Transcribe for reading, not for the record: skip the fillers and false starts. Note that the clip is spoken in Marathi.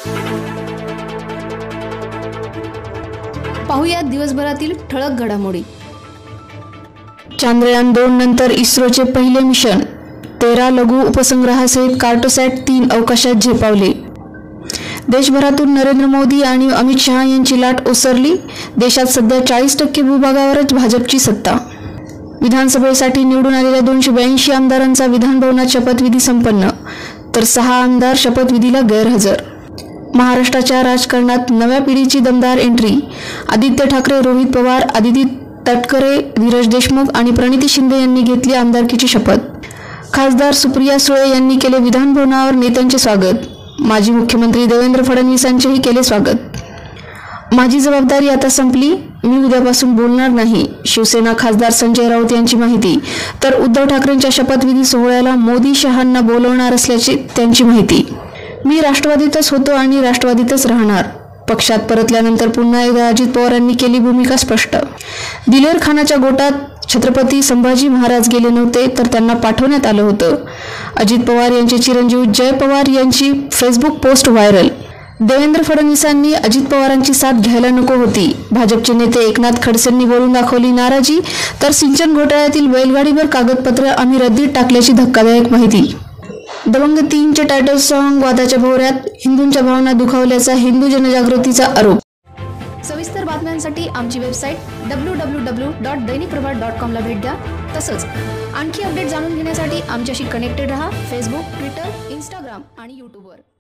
पाहूया दिवसभरातील ठळक घडामोडी। चांद्रयान 2 नंतर इस्रोचे पहिले मिशन, 13 लघु उपसंग्रहासहित कार्टोसॅट 3 अवकाशात झेपावले। देशभरातून नरेंद्र मोदी आणि अमित शहा यांची लाट ओसरली। देशात सध्या 40% भूभागावरच भाजपची सत्ता। विधानसभेसाठी निवडून आलेल्या 282 आमदारांचा विधानभवनात शपथविधी संपन्न, तर 6 आमदार शपथविधीला गैरहजर। महाराष्ट्राच्या राजकारणात नव्या पिढीची दमदार एंट्री। आदित्य ठाकरे, रोहित पवार, आदिती तटकरे, धीरज देशमुख आणि प्रणिती शिंदे यांनी घेतली आमदारकीची शपथ। खासदार सुप्रिया सुळे यांनी केले विधानभवनावर नेत्यांचे स्वागत। माजी मुख्यमंत्री देवेंद्र फडणवीसांचेही केले स्वागत। माझी जबाबदारी आता संपली, मी उद्यापासून बोलणार नाही, शिवसेना खासदार संजय राऊत यांची माहिती। तर उद्धव ठाकरेंच्या शपथविधी सोहळ्याला मोदी शहांना बोलवणार असल्याची त्यांची माहिती। मी राष्ट्रवादीतच होतो आणि राष्ट्रवादीतच राहणार। पक्षात परतल्यानंतर पुन्हा एकदा अजित पवार यांनी केली भूमिका स्पष्ट। दिलेर खानाच्या गोटात छत्रपती संभाजी महाराज गेले नव्हते, तर त्यांना पाठवण्यात आलं होतं। अजित पवार यांचे चिरंजीव जय पवार यांची फेसबुक पोस्ट व्हायरल। देवेंद्र फडणवीसांनी अजित पवारांची साथ घ्यायला नको होती। भाजपचे नेते एकनाथ खडसेंनी बोलून दाखवली नाराजी। तर सिंचन घोटाळ्यातील बैलगाडीवर कागदपत्र आम्ही रद्दीत टाकल्याची धक्कादायक माहिती। दबंग 3चे टायटल सॉन्ग वादाच्या भोवऱ्यात, हिंदूंच्या भावना दुखावल्याचा हिंदू जनजागृतीचा आरोप। सविस्तर बातम्यांसाठी आमची वेबसाईट www.दैनिकप्रभात.com ला भेट द्या। तसंच आणखी अपडेट जाणून घेण्यासाठी आमच्याशी कनेक्टेड रहा फेसबुक, ट्विटर, इंस्टाग्राम आणि यूट्यूबवर।